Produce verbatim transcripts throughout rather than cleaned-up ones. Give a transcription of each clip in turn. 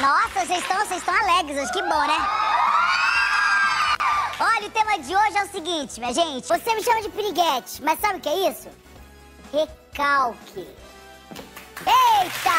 Nossa, vocês estão, vocês estão alegres hoje, que bom, né? Olha, o tema de hoje é o seguinte, minha gente. Você me chama de piriguete, mas sabe o que é isso? Recalque. Eita!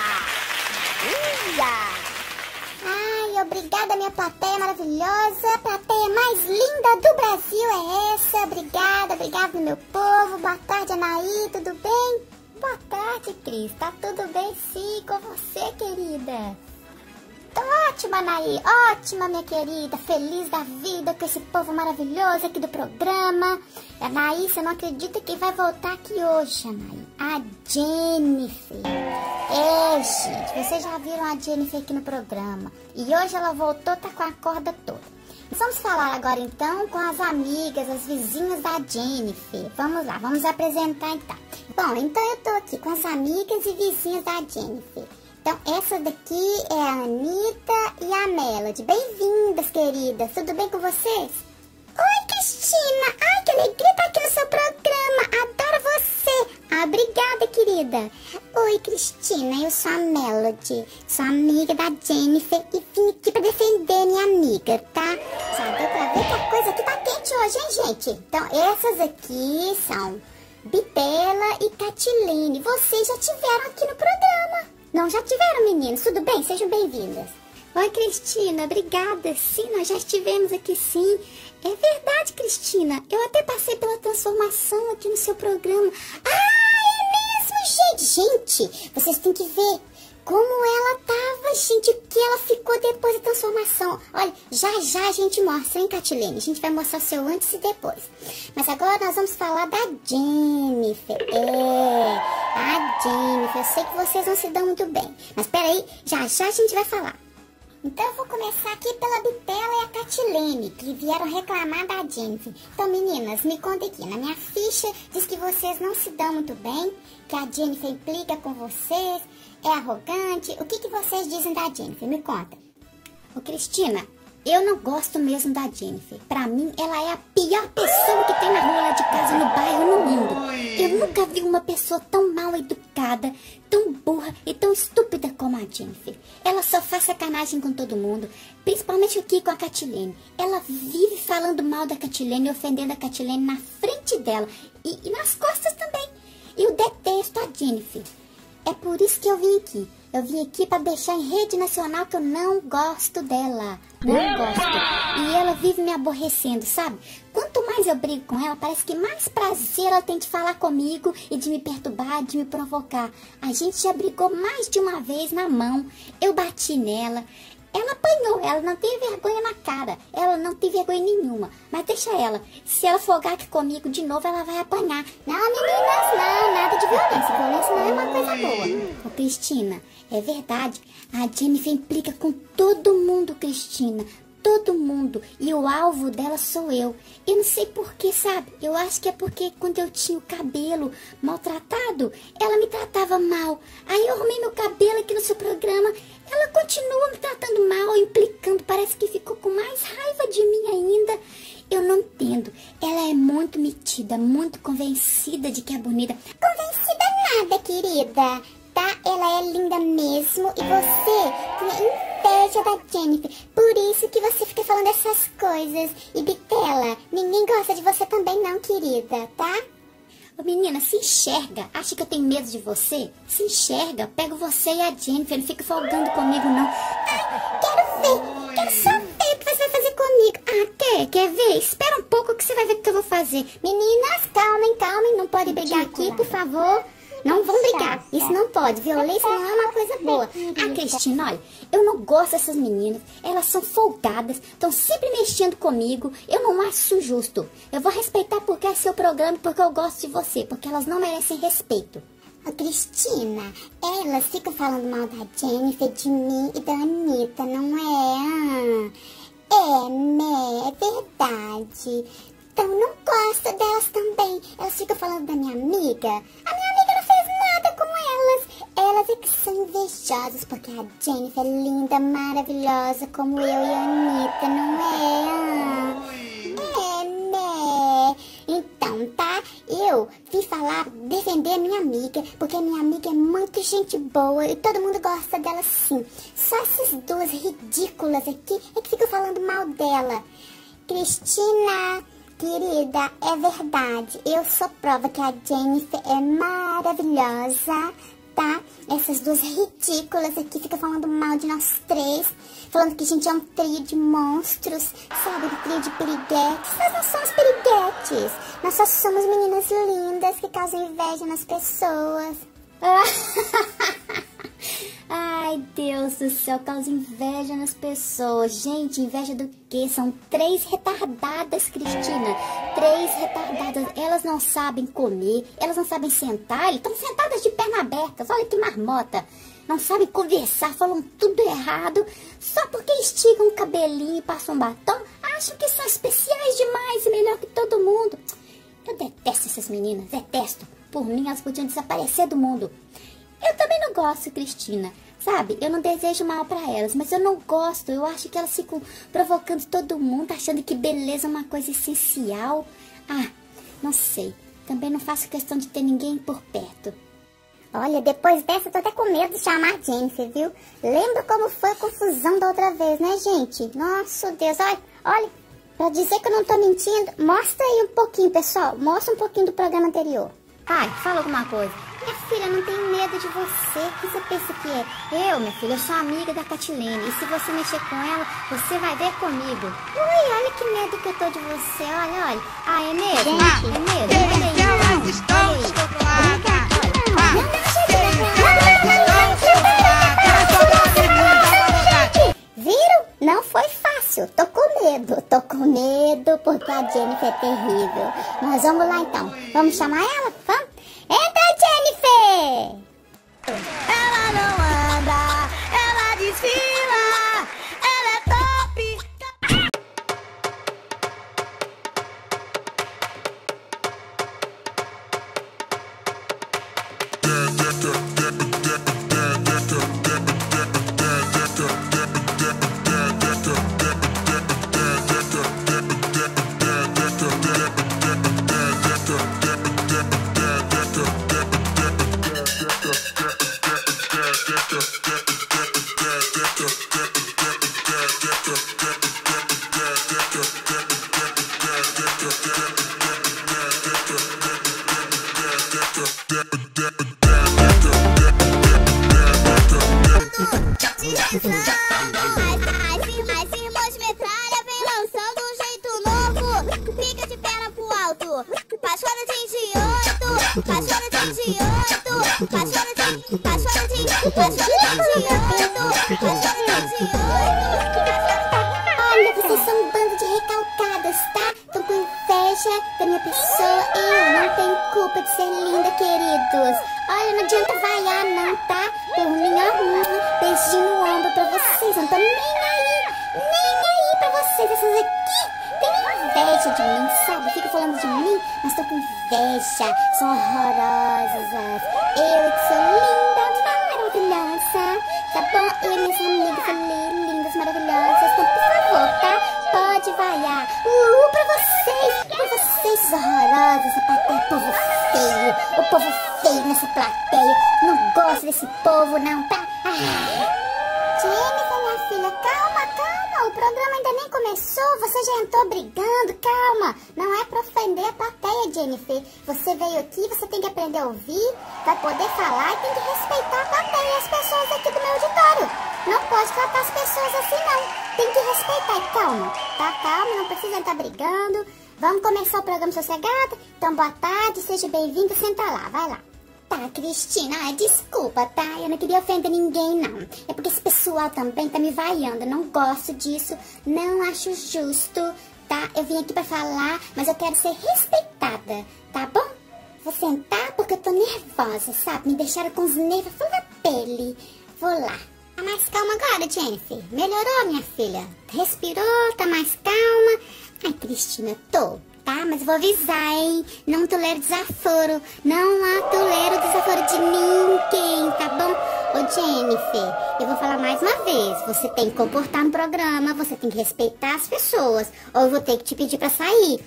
Ia! Ai, obrigada, minha plateia maravilhosa. A plateia mais linda do Brasil é essa. Obrigada, obrigada, meu povo. Boa tarde, Anaí, tudo bem? Boa tarde, Cris. Tá tudo bem, sim, com você, querida? Tô ótima, Anaí. Ótima, minha querida. Feliz da vida com esse povo maravilhoso aqui do programa. Anaí, você não acredita que vai voltar aqui hoje, Anaí? A Jennifer. É, gente, vocês já viram a Jennifer aqui no programa. E hoje ela voltou, tá com a corda toda. Vamos falar agora, então, com as amigas, as vizinhas da Jennifer. Vamos lá, vamos apresentar, então. Bom, então eu tô aqui com as amigas e vizinhas da Jennifer. Então, essa daqui é a Anitta e a Melody. Bem-vindas, queridas. Tudo bem com vocês? Oi, Cristina. Ai, que alegria estar aqui no seu programa. Adoro você. Ah, obrigada, querida. Oi, Cristina. Eu sou a Melody. Sou amiga da Jennifer e vim aqui pra defender minha amiga, tá? Já deu pra ver que a coisa aqui tá quente hoje, hein, gente? Então, essas aqui são Bitela e Catiline. Vocês já tiveram aqui no programa. Não, já tiveram, meninas. Tudo bem? Sejam bem-vindas. Oi, Cristina. Obrigada. Sim, nós já estivemos aqui, sim. É verdade, Cristina. Eu até passei pela transformação aqui no seu programa. Ah, é mesmo, gente. Gente, vocês têm que ver como ela tava, gente, o que ela ficou depois da transformação. Olha, já já a gente mostra, hein, Catilene? A gente vai mostrar o seu antes e depois. Mas agora nós vamos falar da Jennifer. É, a Jennifer. Eu sei que vocês não se dão muito bem. Mas peraí, já já a gente vai falar. Então eu vou começar aqui pela Bitela e a Catilene, que vieram reclamar da Jennifer. Então, meninas, me contem aqui. Na minha ficha diz que vocês não se dão muito bem, que a Jennifer implica com vocês, é arrogante. O que, que vocês dizem da Jennifer? Me conta. Ô, Cristina, eu não gosto mesmo da Jennifer. Pra mim, ela é a pior pessoa que tem na rua lá de casa, no bairro, no mundo. Eu nunca vi uma pessoa tão mal educada, tão burra e tão estúpida como a Jennifer. Ela só faz sacanagem com todo mundo, principalmente aqui com a Catilene. Ela vive falando mal da Catilene, ofendendo a Catilene na frente dela e, e nas costas também. Eu detesto a Jennifer. É por isso que eu vim aqui. Eu vim aqui para deixar em rede nacional que eu não gosto dela. Não gosto. E ela vive me aborrecendo, sabe? Quanto mais eu brigo com ela, parece que mais prazer ela tem de falar comigo e de me perturbar, de me provocar. A gente já brigou mais de uma vez na mão. Eu bati nela. Ela apanhou, ela não tem vergonha na cara. Ela não tem vergonha nenhuma. Mas deixa ela. Se ela folgar aqui comigo de novo, ela vai apanhar. Não, meninas, não. Nada de violência. Violência não é uma coisa boa. Ô, Cristina, é verdade. A Jennifer implica com todo mundo, Cristina. Todo mundo. E o alvo dela sou eu. Eu não sei porquê, sabe? Eu acho que é porque quando eu tinha o cabelo maltratado, ela me tratava mal. Aí eu arrumei meu cabelo aqui no seu programa. Ela continua me tratando mal, implicando. Parece que ficou com mais raiva de mim ainda. Eu não entendo. Ela é muito metida, muito convencida de que é bonita. Convencida nada, querida. Tá? Ela é linda mesmo. E você tem inveja da Jennifer. Por isso que você fica falando essas coisas. E Bitela, ninguém gosta de você também não, querida, tá? Ô, menina, se enxerga. Acha que eu tenho medo de você? Se enxerga. Pego você e a Jennifer. Não fica folgando comigo, não. Ai, quero ver. Quero só ver o que você vai fazer comigo. Ah, quer? Quer ver? Espera um pouco que você vai ver o que eu vou fazer. Meninas, calmem, calmem. Não pode brigar aqui, por favor. Não vão brigar. Isso não pode. Violência não é uma coisa boa. Ah, Cristina, olha, eu não gosto dessas meninas. Elas são folgadas, estão sempre mexendo comigo. Eu não acho isso justo. Eu vou respeitar porque é seu programa e porque eu gosto de você, porque elas não merecem respeito. Ô, Cristina, elas ficam falando mal da Jennifer, de mim e da Anitta, não é? Ah, é, né? É verdade. Então, não gosto delas também. Elas ficam falando da minha amiga. A minha amiga não fez nada com elas. Elas é que são invejosas, porque a Jennifer é linda, maravilhosa, como eu e a Anitta, não é? Ah, é, né? Então, tá? Eu eu vim falar, defender a minha amiga, porque a minha amiga é muito gente boa e todo mundo gosta dela sim. Só essas duas ridículas aqui é que ficam falando mal dela. Cristina, querida, é verdade. Eu sou prova que a Jennifer é maravilhosa, tá? Essas duas ridículas aqui ficam falando mal de nós três. Falando que a gente é um trio de monstros, sabe? Um trio de piriguetes. Nós não somos piriguetes. Nós só somos meninas lindas que causam inveja nas pessoas. Ai, Deus do céu, causa inveja nas pessoas. Gente, inveja do quê? São três retardadas, Cristina. Três retardadas. Elas não sabem comer, elas não sabem sentar. Estão sentadas de perna aberta. Olha que marmota. Não sabem conversar, falam tudo errado. Só porque estigam o cabelinho e passam um batom, acham que são especiais demais e melhor que todo mundo. Eu detesto essas meninas, detesto. Por mim, elas podiam desaparecer do mundo. Eu também não gosto, Cristina, sabe? Eu não desejo mal pra elas, mas eu não gosto. Eu acho que elas ficam provocando todo mundo, achando que beleza é uma coisa essencial. Ah, não sei. Também não faço questão de ter ninguém por perto. Olha, depois dessa eu tô até com medo de chamar a Jennifer, viu? Lembra como foi a confusão da outra vez, né, gente? Nossa, Deus, olha, olha, pra dizer que eu não tô mentindo, mostra aí um pouquinho, pessoal. Mostra um pouquinho do programa anterior. Ai, fala alguma coisa. Minha filha, eu não tenho medo de você. O que você pensa que é? Eu, minha filha, eu sou amiga da Catilene. E se você mexer com ela, você vai ver comigo. Ui, olha que medo que eu tô de você. Olha, olha. Ah, é mesmo? Gente, é mesmo? Olha aí. Elas estão descontroladas. Viram? Não foi fácil. Tô com medo. Tô com medo porque a Jennifer é terrível. Mas vamos lá então. Vamos chamar ela? Vamos? Entra, Jennifer! Ela não anda, ela desfila, ela é top. As irmãs metralha vem lançando um jeito novo. Fica de perna pro alto. Paixona de oito, paixona de oito, paixona de, paixona de, paixona de oito, paixona de oito. Olha, vocês são um bando de recalcadas, tá? Tô com inveja da minha pessoa. Eu não tenho culpa de ser linda, queridos. Olha, não adianta vaiar não, tá? Por mim, ó, beijinho no ombro pra vocês. Não tô nem aí, nem aí pra vocês. Essas aqui tem inveja de mim, sabe? Fica falando de mim, mas tô com inveja. São horrorosas. Eu que sou linda, maravilhosa. Tá bom? Eu e minhas amigas ali, lindas, maravilhosas. Então, por favor, tá? Pode vaiar. Uh, pra vocês, pra vocês horrorosas. Essa plateia, povo feio. O povo feio nessa plateia. Não gosto desse povo, não, tá? Ah. Jennifer, minha filha, calma, calma. O programa ainda nem começou. Você já entrou brigando, calma. Não é pra ofender a plateia, Jennifer. Você veio aqui, você tem que aprender a ouvir, pra poder falar e tem que respeitar a plateia e as pessoas aqui do meu auditório. Não pode tratar as pessoas assim, não. Tem que respeitar. E calma, tá? Calma, não precisa estar brigando. Vamos começar o programa sossegado? Então, boa tarde, seja bem-vindo. Senta lá, vai lá. Tá, Cristina, ai, desculpa, tá? Eu não queria ofender ninguém, não. É porque esse pessoal também tá me vaiando. Eu não gosto disso, não acho justo, tá? Eu vim aqui pra falar, mas eu quero ser respeitada, tá bom? Vou sentar porque eu tô nervosa, sabe? Me deixaram com os nervos full da pele. Vou lá. Tá mais calma agora, Jennifer? Melhorou, minha filha? Respirou? Tá mais calma? Ai, Cristina, tô, tá? Mas vou avisar, hein? Não tolero desaforo. Não há tolero desaforo de ninguém, tá bom? Ô, Jennifer, eu vou falar mais uma vez. Você tem que comportar no programa, você tem que respeitar as pessoas. Ou eu vou ter que te pedir pra sair.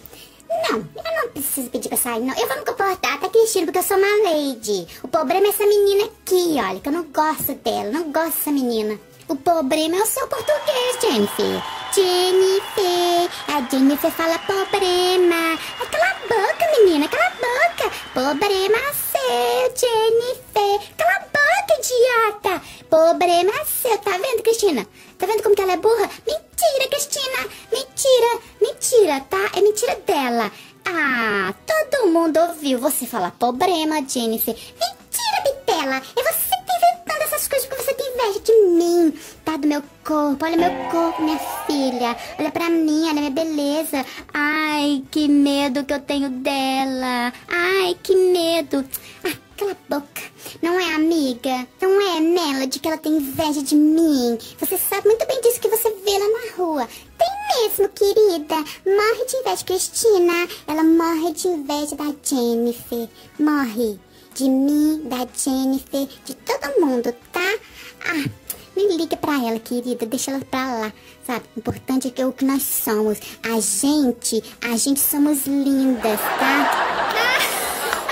Não, eu não preciso pedir pra sair, não. Eu vou me comportar, tá, Cristina, porque eu sou uma lady. O problema é essa menina aqui, olha, que eu não gosto dela, não gosto dessa menina. O problema é o seu português, Jennifer. Jennifer, a Jennifer fala problema. Ai, cala a boca, menina, cala a boca. Problema seu, Jennifer. Cala a boca, idiota. Problema seu, tá vendo, Cristina? Tá vendo como que ela é burra? Mentira, Cristina. Mentira, mentira, tá? É mentira dela. Ah, todo mundo ouviu você falar problema, Jennifer. Mentira, Bitela. É você que tá inventando essas coisas porque você tem inveja de mim, tá? Do meu corpo. Olha meu corpo, minha filha. Olha pra mim, olha minha beleza. Ai, que medo que eu tenho dela. Ai, que medo. Ah, cala a boca. Não é, amiga? Não é, Melody, que ela tem inveja de mim. Você sabe muito bem disso que você vê lá na rua. Tem mesmo, querida. Morre de inveja, Cristina. Ela morre de inveja da Jennifer. Morre de mim, da Jennifer, de todo mundo, tá? Ah, nem liga pra ela, querida. Deixa ela pra lá, sabe? O importante é que é o que nós somos. A gente, a gente somos lindas, tá? Ah.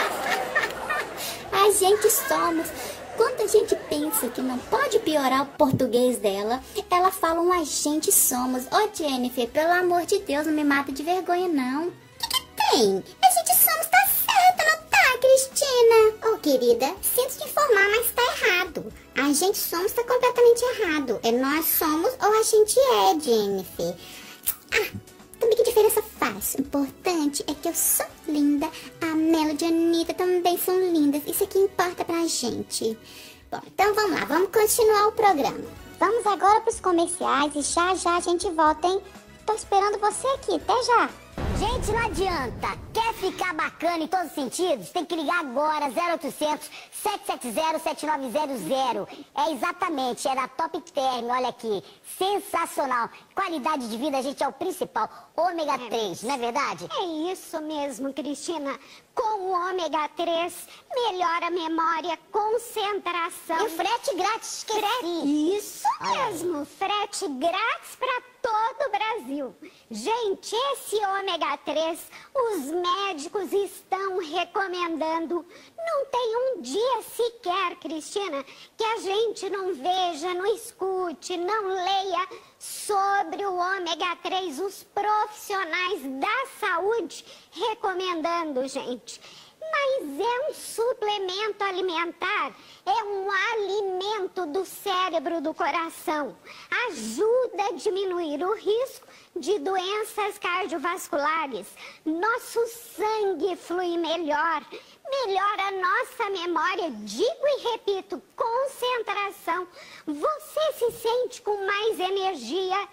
A gente somos. Quando a gente pensa que não pode piorar o português dela, ela fala um a gente somos. Ô, oh, Jennifer, pelo amor de Deus, não me mata de vergonha, não. O que, que tem? A gente somos tá certa, não tá, Cristina? Ô, oh, querida, sinto te informar, mas tá errado. A gente somos tá completamente errado. É nós somos ou a gente é, Jennifer. Ah, também que diferença faz. O importante é que eu sou linda, a Melody e a Anitta também são lindas. Isso aqui importa pra gente. Bom, então vamos lá, vamos continuar o programa. Vamos agora pros comerciais e já já a gente volta, hein? Tô esperando você aqui, até já. Gente, não adianta. Quer ficar bacana em todos os sentidos? Tem que ligar agora, zero oitocentos, sete sete zero, sete nove zero zero. É exatamente, é da Top Term, olha aqui. Sensacional. Qualidade de vida, gente, é o principal. Ômega três, não é verdade? É isso mesmo, Cristina. Com o ômega três, melhora a memória, concentração. E frete grátis, esqueci. Isso mesmo, frete grátis para todo o Brasil. Gente, esse ômega três, os médicos estão recomendando. Não tem um dia sequer, Cristina, que a gente não veja, não escute, não leia sobre o ômega três, os profissionais da saúde recomendando, gente. Mas é um suplemento alimentar, é um alimento do cérebro, do coração. Ajuda a diminuir o risco de doenças cardiovasculares. Nosso sangue flui melhor, melhora a nossa memória, digo e repito, concentração. Você se sente com mais energia,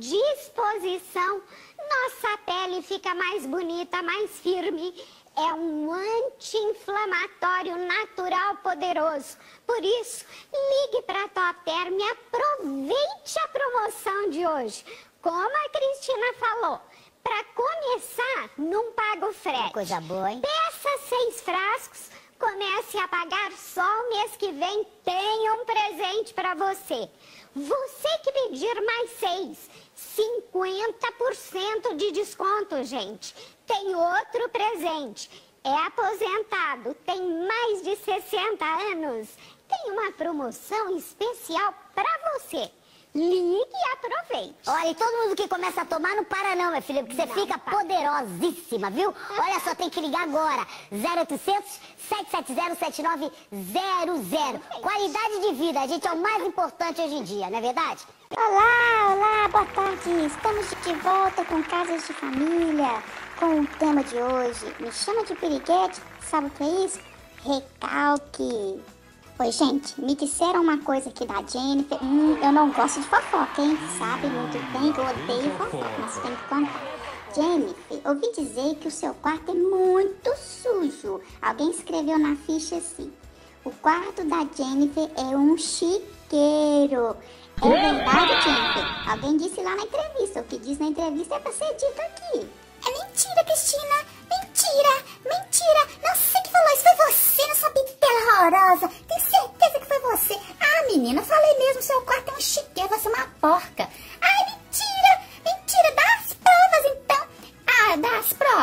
disposição, nossa pele fica mais bonita, mais firme. É um anti-inflamatório natural poderoso. Por isso, ligue para a Top Term e aproveite a promoção de hoje. Como a Cristina falou, para começar, não paga o frete. Coisa boa, hein? Peça seis frascos, comece a pagar só o mês que vem. Tem um presente para você. Você que pedir mais seis, cinquenta por cento de desconto, gente. Tem outro presente. É aposentado, tem mais de sessenta anos. Tem uma promoção especial para você. Ligue e aproveite. Olha, e todo mundo que começa a tomar não para não, minha filha, porque você Não, fica para. poderosíssima, viu? Olha só, tem que ligar agora. zero oitocentos, sete sete zero, sete nove zero zero. Qualidade de vida, gente, é o mais importante hoje em dia, não é verdade? Olá, olá, boa tarde. Estamos de volta com Casas de Família, com o tema de hoje. Me chama de piriguete, sabe o que é isso? Recalque. Oi, gente, me disseram uma coisa aqui da Jennifer. Hum, eu não gosto de fofoca, hein? Sabe muito bem que eu odeio fofoca, mas tem que contar. Jennifer, ouvi dizer que o seu quarto é muito sujo. Alguém escreveu na ficha assim: o quarto da Jennifer é um chiqueiro. É verdade, Jennifer? Alguém disse lá na entrevista. O que diz na entrevista é pra ser dito aqui. É mentira, Cristina. Mentira, mentira. Não sei quem falou isso. Foi você, nessa bitela horrorosa. Tenho certeza que foi você. Ah, menina, falei mesmo. Seu quarto é um chiqueiro. Vai ser uma porca. Ai, mentira. Mentira. Dá as provas, então. Ah, dá as provas.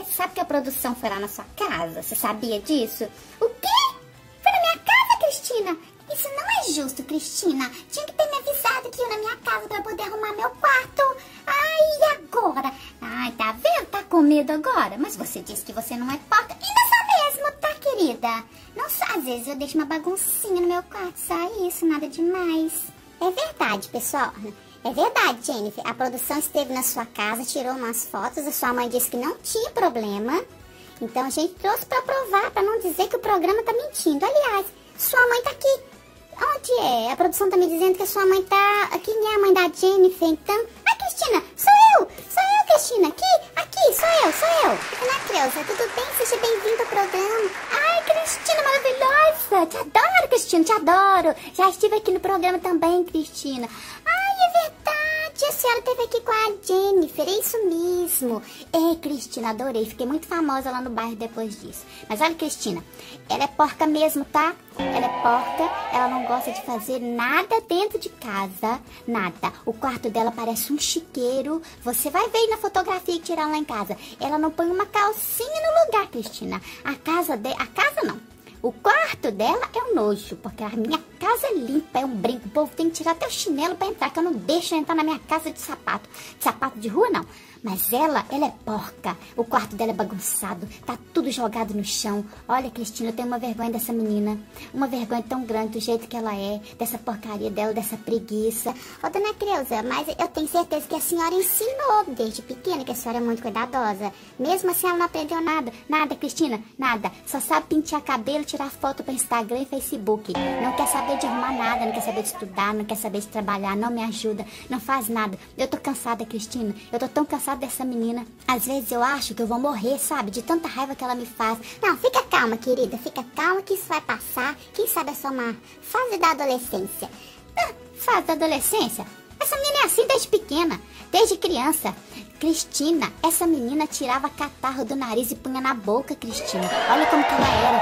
Você sabe que a produção foi lá na sua casa? Você sabia disso? O quê? Foi na minha casa, Cristina? Isso não é justo, Cristina. Tinha que ter me avisado que ia na minha casa pra poder arrumar meu quarto. Ai, e agora? Ai, tá vendo? Tá com medo agora? Mas você disse que você não é porca. E não sou mesmo, tá, querida? Não só, às vezes eu deixo uma baguncinha no meu quarto, só isso, nada demais. É verdade, pessoal. É verdade, Jennifer. A produção esteve na sua casa, tirou umas fotos. A sua mãe disse que não tinha problema. Então a gente trouxe pra provar, pra não dizer que o programa tá mentindo. Aliás, sua mãe tá aqui. Onde é? A produção tá me dizendo que a sua mãe tá... Quem é a mãe da Jennifer, então? Ah, Cristina, sou eu! Sou eu, Cristina! Aqui, aqui, sou eu, sou eu! Ana Creuza, tudo bem? Seja bem-vindo ao programa. Ai, Cristina, maravilhosa! Te adoro, Cristina, te adoro! Já estive aqui no programa também, Cristina. Ai, é verdade! A senhora esteve aqui com a Jennifer, é isso mesmo. Ei, Cristina, adorei. Fiquei muito famosa lá no bairro depois disso. Mas olha, Cristina, ela é porca mesmo, tá? Ela é porca, ela não gosta de fazer nada dentro de casa, nada. O quarto dela parece um chiqueiro. Você vai ver aí na fotografia que tiraram lá em casa. Ela não põe uma calcinha no lugar, Cristina. A casa dela, a casa não. O quarto dela é um nojo, porque a minha casa é limpa, é um brinco. O povo tem que tirar até o chinelo pra entrar, que eu não deixo entrar na minha casa de sapato. De sapato de rua, não. Mas ela, ela é porca. O quarto dela é bagunçado, tá tudo jogado no chão. Olha, Cristina, eu tenho uma vergonha dessa menina. Uma vergonha tão grande do jeito que ela é, dessa porcaria dela, dessa preguiça. Ô, dona Creuza, mas eu tenho certeza que a senhora ensinou desde pequena, que a senhora é muito cuidadosa. Mesmo assim, ela não aprendeu nada. Nada, Cristina, nada. Só sabe pentear cabelo, tirar foto para Instagram e Facebook. Não quer saber de arrumar nada, não quer saber de estudar, não quer saber de trabalhar, não me ajuda, não faz nada. Eu tô cansada, Cristina. Eu tô tão cansada dessa menina. Às vezes eu acho que eu vou morrer, sabe? De tanta raiva que ela me faz. Não, fica calma, querida. Fica calma que isso vai passar. Quem sabe é só uma fase da adolescência. Ah, fase da adolescência? Essa menina é assim desde pequena, desde criança. Cristina, essa menina tirava catarro do nariz e punha na boca, Cristina. Olha como que ela era.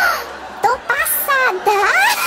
Ah, tô passada!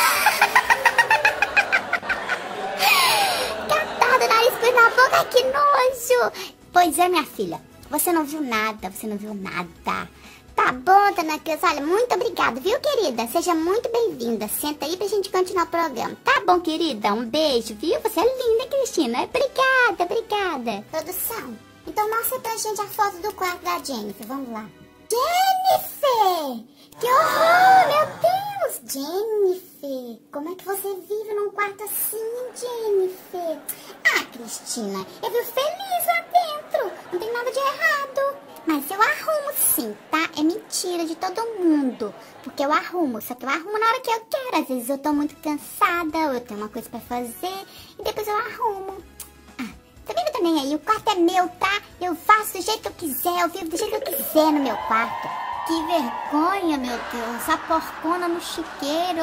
Catarro do nariz, punha na boca, que nojo! Pois é, minha filha, você não viu nada, você não viu nada. Tá bom, dona Creuza, olha, muito obrigada, viu, querida? Seja muito bem-vinda. Senta aí pra gente continuar o programa. Tá bom, querida? Um beijo, viu? Você é linda, Cristina. Obrigada, obrigada. Produção, então mostra pra gente a foto do quarto da Jennifer. Vamos lá. Jennifer! Que horror, meu Deus! Jennifer, como é que você vive num quarto assim, Jennifer? Ah, Cristina, eu vivo feliz lá dentro. Não tem nada de errado. Mas eu arrumo sim, tá? É mentira de todo mundo. Porque eu arrumo, só que eu arrumo na hora que eu quero. Às vezes eu tô muito cansada, ou eu tenho uma coisa pra fazer, e depois eu arrumo. Ah, também não tô nem aí, o quarto é meu, tá? Eu faço do jeito que eu quiser, eu vivo do jeito que eu quiser no meu quarto. Que vergonha, meu Deus, a porcona no chiqueiro.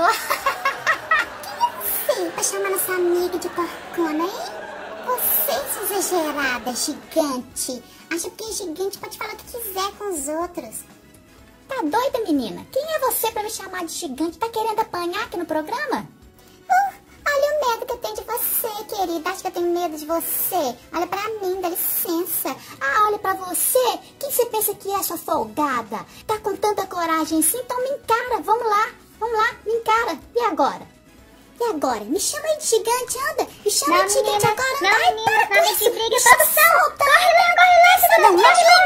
Que assim, pra chamar nossa amiga de porcona, hein? Você, exagerada, gigante. Acha que é gigante, pode falar o que quiser com os outros. Tá doida, menina? Quem é você pra me chamar de gigante? Tá querendo apanhar aqui no programa? Uh, olha o medo que eu tenho de você, querida. Acho que eu tenho medo de você. Olha pra mim, dá licença. Ah, olha pra você. Quem você pensa que é, sua folgada? Tá com tanta coragem assim? Então me encara. Vamos lá, vamos lá, me encara. E agora? E agora? Me chama aí de gigante, anda. Me chama não, de gigante menina, agora. não, Ai, menina, para não, com que isso. briga, Me chama, produção. solta. Corre lá, corre lá. Você não vai me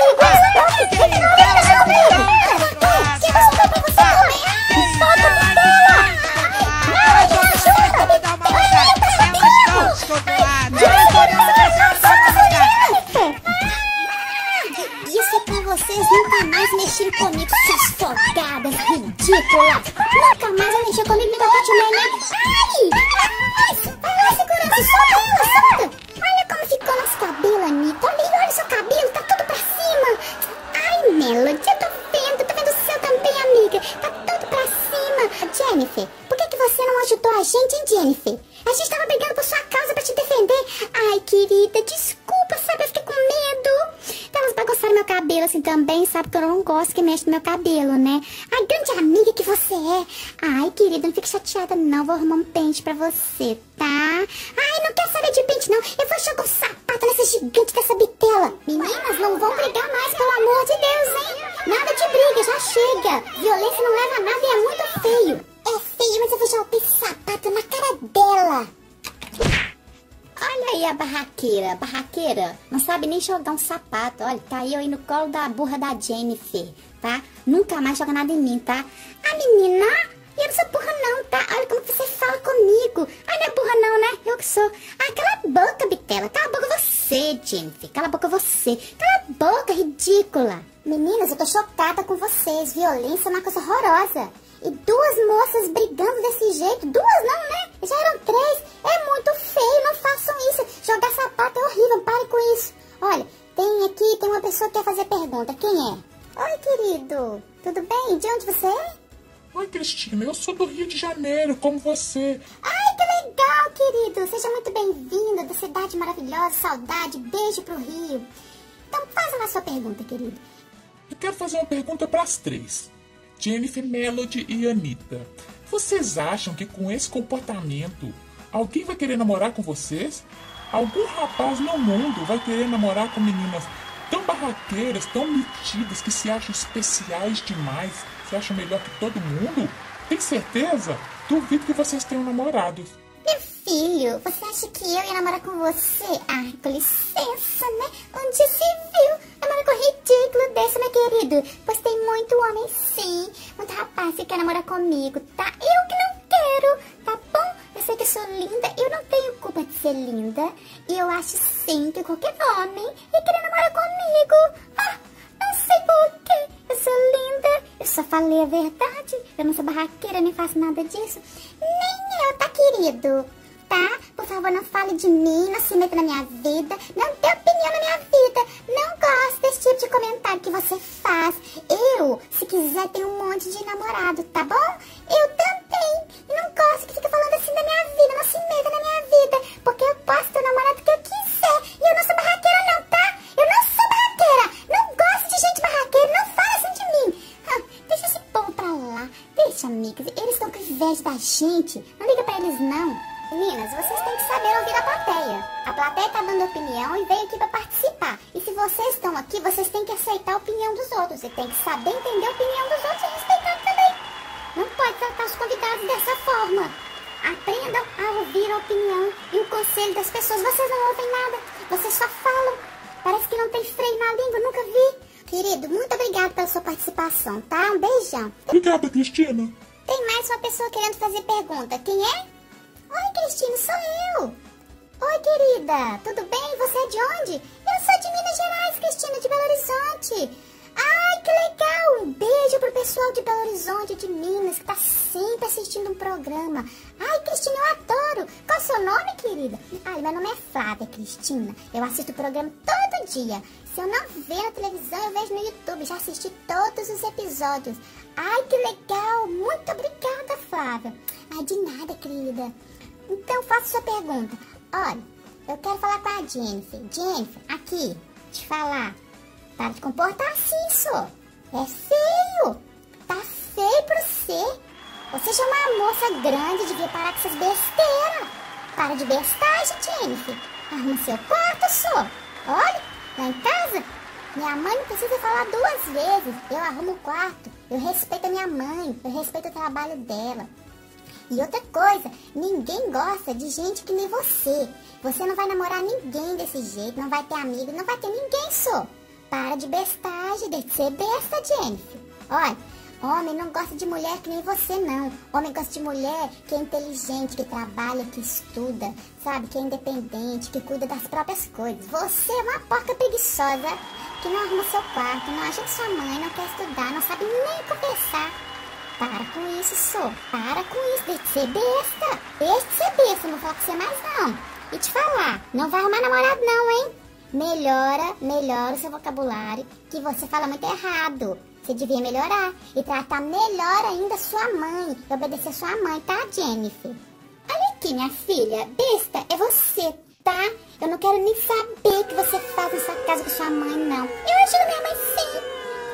Quem vai soltar pra você também? Ai, solta a dela. Ai, me ajuda. Isso é pra vocês nunca mais mexerem comigo, suas folgadas ridículas. Nunca mais vai mexer comigo no pacote neném. Ai, ai, vai lá, segurança, solta ela, solta. Olha como ficou nosso cabelo, Anitta. Olha, olha o seu cabelo, tá tudo pra cima. Ai, Melody, eu tô vendo, tô vendo o seu também, amiga. Tá tudo pra cima. Jennifer, por que que você não ajudou a gente, hein, Jennifer? A gente tava brigando por sua causa pra te defender. Ai, querida, desculpa, sabe, eu fiquei com medo. Elas bagunçaram meu cabelo assim também, sabe que eu não gosto que mexe no meu cabelo, né? Ai, grande amiga que você é. Ai, querida, não fique chateada não, vou arrumar um pente pra você, tá? Ai, não quero saber de pente não, eu vou jogar um sapato sapato nessa gigante dessa bitela. Meninas, não vão brigar mais, pelo amor de Deus, hein? Nada de briga, já chega. Violência não leva a nada e é muito feio. É feio, mas eu vou jogar esse sapato na cara dela. Olha aí a barraqueira, barraqueira, não sabe nem jogar um sapato. Olha, caiu aí no colo da burra da Jennifer, tá? Nunca mais joga nada em mim, tá? Ah, menina, eu não sou burra não, tá? Olha como você fala comigo. Ah, não é burra não, né? Eu que sou. Ah, cala a boca, bitela. Cala a boca você, Jennifer. Cala a boca você. Cala a boca, ridícula. Meninas, eu tô chocada com vocês. Violência é uma coisa horrorosa. E duas moças brigando desse jeito. Duas não, né? Já eram três. É muito feio, não façam isso. Jogar sapato é horrível, pare com isso. Olha, tem aqui, tem uma pessoa que quer fazer pergunta. Quem é? Oi, querido. Tudo bem? De onde você é? Oi, Cristina. Eu sou do Rio de Janeiro, como você. Ai, que legal, querido. Seja muito bem-vindo da cidade maravilhosa. Saudade. Beijo pro Rio. Então, faz uma sua pergunta, querido. Eu quero fazer uma pergunta para as três. Jennifer, Melody e Anitta. Vocês acham que com esse comportamento alguém vai querer namorar com vocês? Algum rapaz no mundo vai querer namorar com meninas tão barraqueiras, tão metidas, que se acham especiais demais, se acham melhor que todo mundo? Tem certeza? Duvido que vocês tenham namorados. Meu filho, você acha que eu ia namorar com você? Ah, com licença, né? Onde se viu? Namorar com um ridículo desse, meu querido? Pois tem muito homem, sim. Muito rapaz que quer namorar comigo, tá? Eu que não quero, tá bom? Eu sei que eu sou linda, eu não tenho culpa de ser linda. E eu acho, sim, que qualquer homem ia querer namorar comigo. Ah, não sei por quê. Eu sou linda, eu só falei a verdade. Eu não sou barraqueira, nem faço nada disso. Nem eu, tá, querido? Tá? Por favor, não fale de mim, não se meta na minha vida, não dê opinião na minha vida. Não gosto desse tipo de comentário que você faz. Eu, se quiser, tenho um monte de namorado, tá bom? Eu também. E não gosto que fica falando assim da minha vida, não se meta na minha vida, porque eu posso ter o namorado que eu quiser. E eu não sou barraqueira não, tá? Eu não sou barraqueira. Não gosto de gente barraqueira, não fala assim de mim. Ah, deixa esse povo pra lá. Deixa, amigas. Eles estão com inveja da gente. Não liga pra eles, não. Meninas, vocês têm que saber ouvir a plateia. A plateia tá dando opinião e veio aqui pra participar. E se vocês estão aqui, vocês têm que aceitar a opinião dos outros. Você tem que saber entender a opinião dos outros e respeitar também. Não pode tratar os convidados dessa forma. Aprendam a ouvir a opinião e o conselho das pessoas. Vocês não ouvem nada, vocês só falam. Parece que não tem freio na língua, nunca vi. Querido, muito obrigada pela sua participação, tá? Um beijão. Obrigada, Cristina. Tem mais uma pessoa querendo fazer pergunta. Quem é? Oi, Cristina, sou eu. Oi, querida, tudo bem? Você é de onde? Eu sou de Minas Gerais, Cristina, de Belo Horizonte. Ai, que legal. Um beijo pro pessoal de Belo Horizonte, de Minas, que tá sempre assistindo um programa. Ai, Cristina, eu adoro. Qual é o seu nome, querida? Ai, meu nome é Flávia, Cristina. Eu assisto o programa todo dia. Se eu não ver na televisão, eu vejo no YouTube. Já assisti todos os episódios. Ai, que legal. Muito obrigada, Flávia. Ai, de nada, querida. Então, faço sua pergunta. Olha, eu quero falar com a Jennifer. Jennifer, aqui, te falar. Para de comportar assim, só. É feio. Tá feio pra você. Você já é uma moça grande, devia parar com essas besteiras. Para de bestagem, Jennifer. Arruma seu quarto, só. Olha, lá em casa, minha mãe não precisa falar duas vezes. Eu arrumo o quarto. Eu respeito a minha mãe. Eu respeito o trabalho dela. E outra coisa, ninguém gosta de gente que nem você. Você não vai namorar ninguém desse jeito, não vai ter amigo, não vai ter ninguém só. Para de bestagem, deixa de ser besta, Jennifer. Olha, homem não gosta de mulher que nem você, não. Homem gosta de mulher que é inteligente, que trabalha, que estuda, sabe? Que é independente, que cuida das próprias coisas. Você é uma porca preguiçosa que não arruma seu quarto, não ajuda sua mãe, não quer estudar, não sabe nem conversar. Para com isso, só. Para com isso. Deixa de ser besta. Deixa de ser besta. Não vou falar com você mais, não. E te falar, não vai arrumar namorado, não, hein? Melhora, melhora o seu vocabulário, que você fala muito errado. Você devia melhorar e tratar melhor ainda sua mãe. E obedecer sua mãe, tá, Jennifer? Olha aqui, minha filha. Besta é você, tá? Eu não quero nem saber o que você faz nessa casa com sua mãe, não. Eu ajudo minha mãe, sim,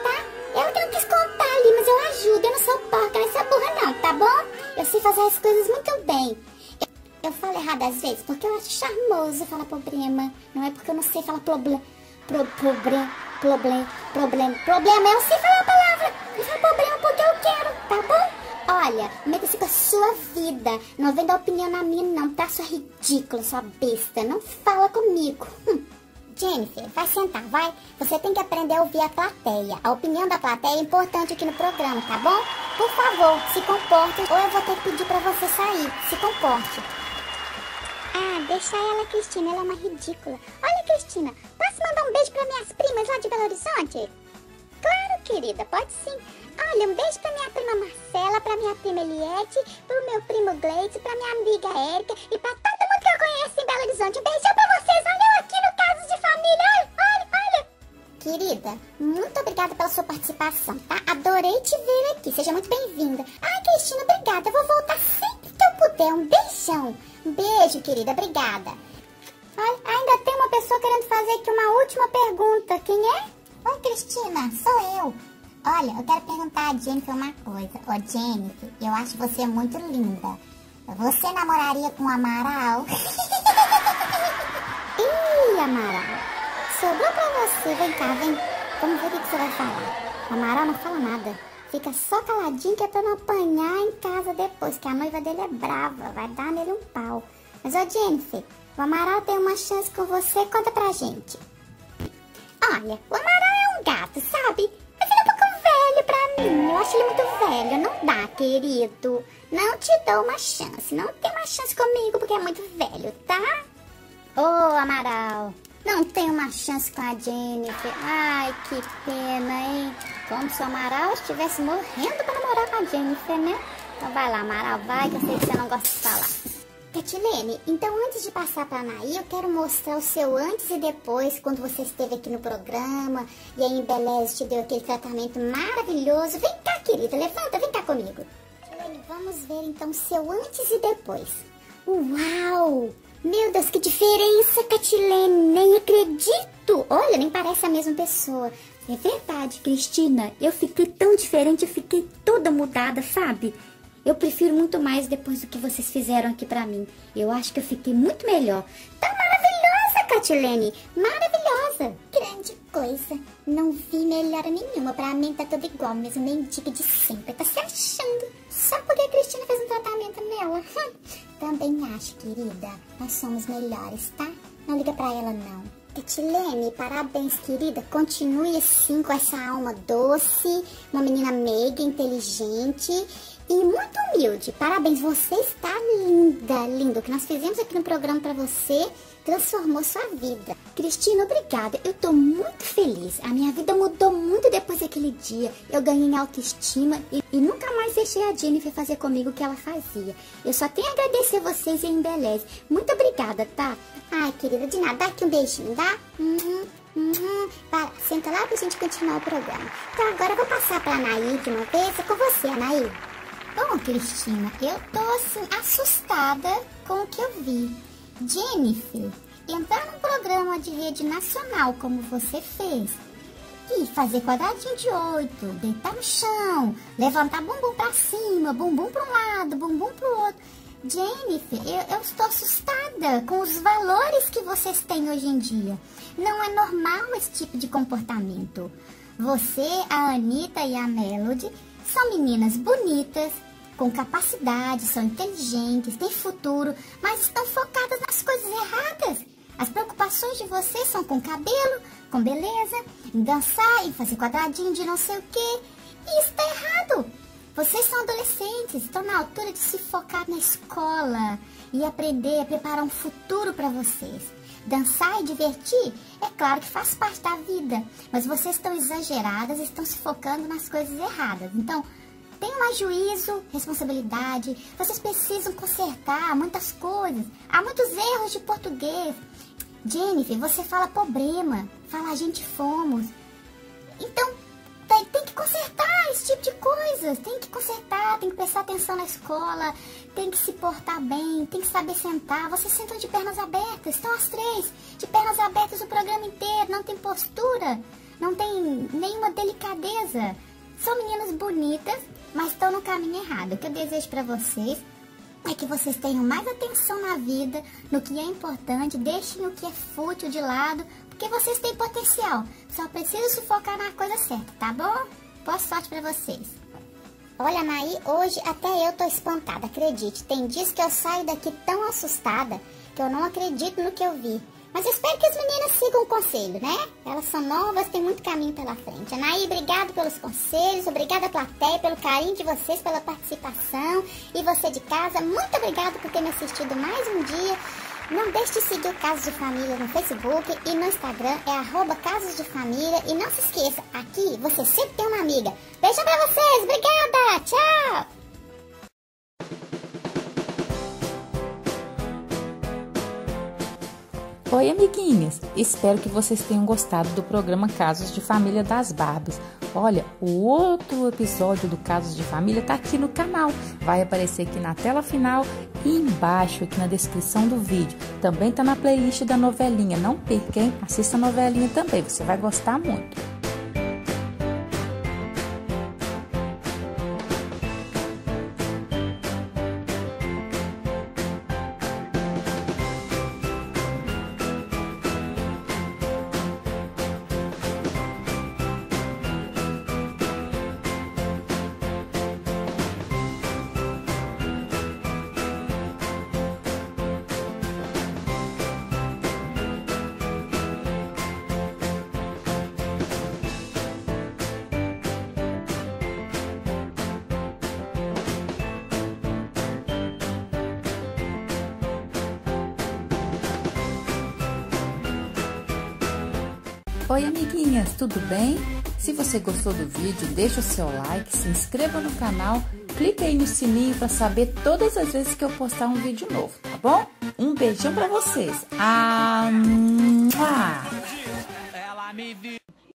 tá? Ela que não quis contar ali, mas eu ajudo. Eu não sou porca, não sou burra, não, tá bom? Eu sei fazer as coisas muito bem. Eu, Eu falo errado às vezes porque eu acho charmoso falar problema. Não é porque eu não sei falar problema. Pro, problema, problema, problema. Problema, eu sei falar a palavra. Eu falo problema porque eu quero, tá bom? Olha, meta-se com a sua vida. Não vem dar opinião na minha, não, tá? Sua ridícula, sua besta. Não fala comigo. Hum. Jennifer, vai sentar, vai. Você tem que aprender a ouvir a plateia. A opinião da plateia é importante aqui no programa, tá bom? Por favor, se comporte ou eu vou ter que pedir pra você sair. Se comporte. Ah, deixa ela, Cristina. Ela é uma ridícula. Olha, Cristina, posso mandar um beijo pra minhas primas lá de Belo Horizonte? Claro, querida, pode sim. Olha, um beijo pra minha prima Marcela, pra minha prima Eliette, pro meu primo Gleice, pra minha amiga Érica e pra todo mundo que eu conheço em Belo Horizonte. Um beijão pra vocês. Olha eu aqui no Casos de Família. Olha, olha, olha. Querida, muito obrigada pela sua participação, tá? Adorei te ver aqui. Seja muito bem-vinda. Ai, Cristina, obrigada. Eu vou voltar sempre que eu puder. Um beijão. Um beijo, querida. Obrigada. Olha, ainda tem uma pessoa querendo fazer aqui uma última pergunta. Quem é? Oi, Cristina. Sou eu. Olha, eu quero perguntar a Jennifer uma coisa. Ô, Jennifer, eu acho você muito linda. Você namoraria com o Amaral? Ih, Amaral. Sobrou pra você. Vem cá, vem. Vamos ver o que você vai falar. O Amaral não fala nada. Fica só caladinho que é pra não apanhar em casa depois, que a noiva dele é brava. Vai dar nele um pau. Mas, ô, Jennifer, o Amaral tem uma chance com você. Conta pra gente. Olha, o Amaral é um gato, sabe? Mas ele é um pouco velho pra mim. Eu acho ele muito velho. Não dá, querido. Não te dou uma chance. Não tem uma chance comigo porque é muito velho, tá? Ô, Amaral, não tem uma chance com a Jennifer. Ai, que pena, hein? Como se o Amaral estivesse morrendo pra namorar com a Jennifer, né? Então vai lá, Amaral, vai, que eu sei que você não gosta de falar. Catilene, então antes de passar pra Anaí, eu quero mostrar o seu antes e depois, quando você esteve aqui no programa e a Embeleze te deu aquele tratamento maravilhoso. Vem cá, querida, levanta, vem cá comigo. Catilene, vamos ver então o seu antes e depois. Uau! Meu Deus, que diferença, Catilene, nem acredito! Olha, nem parece a mesma pessoa. É verdade, Cristina, eu fiquei tão diferente, eu fiquei toda mudada, sabe? Eu prefiro muito mais depois do que vocês fizeram aqui pra mim. Eu acho que eu fiquei muito melhor. Tá maravilhosa, Catilene. Maravilhosa. Grande coisa. Não vi melhora nenhuma. Pra mim tá tudo igual, mesmo mendiga de sempre. Tá se achando. Só porque a Cristina fez um tratamento nela. Hum. Também acho, querida. Nós somos melhores, tá? Não liga pra ela, não. Catilene, parabéns, querida. Continue assim com essa alma doce. Uma menina meiga, inteligente e muito humilde. Parabéns, você está linda, linda. O que nós fizemos aqui no programa para você transformou sua vida. Cristina, obrigada. Eu tô muito feliz. A minha vida mudou muito depois daquele dia. Eu ganhei autoestima e, e nunca mais deixei a Jennifer fazer comigo o que ela fazia. Eu só tenho a agradecer vocês e a Embeleze. Muito obrigada, tá? Ai, querida, de nada. Dá aqui um beijinho, dá? Uhum. Uhum. Para, senta lá pra gente continuar o programa. Então agora eu vou passar pra Anaí de uma vez. É com você, Anaí. Bom, Cristina, eu tô assim assustada com o que eu vi. Jennifer, entrar num programa de rede nacional como você fez e fazer quadradinho de oito, deitar no chão, levantar bumbum pra cima, bumbum pra um lado, bumbum pro outro. Jennifer, eu, eu estou assustada com os valores que vocês têm hoje em dia. Não é normal esse tipo de comportamento. Você, a Anitta e a Melody são meninas bonitas, com capacidade, são inteligentes, têm futuro, mas estão focadas nas coisas erradas. As preocupações de vocês são com cabelo, com beleza, em dançar, em fazer quadradinho de não sei o quê. E isso está errado. Vocês são adolescentes, estão na altura de se focar na escola e aprender a preparar um futuro para vocês. Dançar e divertir, é claro que faz parte da vida, mas vocês estão exageradas, estão se focando nas coisas erradas. Então, tenham mais juízo, responsabilidade, vocês precisam consertar muitas coisas. Há muitos erros de português. Jennifer, você fala problema, fala a gente fomos. Então, tem, tem que consertar esse tipo de coisas, tem que consertar, tem que prestar atenção na escola, tem que se portar bem, tem que saber sentar. Vocês sentam de pernas abertas, estão as três, de pernas abertas o programa inteiro, não tem postura, não tem nenhuma delicadeza. São meninas bonitas, mas estão no caminho errado. O que eu desejo pra vocês, é que vocês tenham mais atenção na vida, no que é importante, deixem o que é fútil de lado, porque vocês têm potencial. Só preciso se focar na coisa certa, tá bom? Boa sorte pra vocês. Olha, Anaí, hoje até eu tô espantada, acredite. Tem dias que eu saio daqui tão assustada que eu não acredito no que eu vi. Mas eu espero que as meninas sigam o conselho, né? Elas são novas, tem muito caminho pela frente. Anaí, obrigado pelos conselhos, obrigada plateia, pelo carinho de vocês, pela participação. E você de casa, muito obrigado por ter me assistido mais um dia. Não deixe de seguir o Casos de Família no Facebook e no Instagram, é arroba Casos de Família. E não se esqueça, aqui você sempre tem uma amiga. Beijo pra vocês, obrigada, tchau! Oi, amiguinhas! Espero que vocês tenham gostado do programa Casos de Família das Barbies. Olha, o outro episódio do Casos de Família tá aqui no canal. Vai aparecer aqui na tela final e embaixo, aqui na descrição do vídeo. Também tá na playlist da novelinha. Não perca, hein? Assista a novelinha também, você vai gostar muito. Oi, amiguinhas, tudo bem? Se você gostou do vídeo, deixa o seu like, se inscreva no canal, clique aí no sininho para saber todas as vezes que eu postar um vídeo novo, tá bom? Um beijão para vocês. Ah...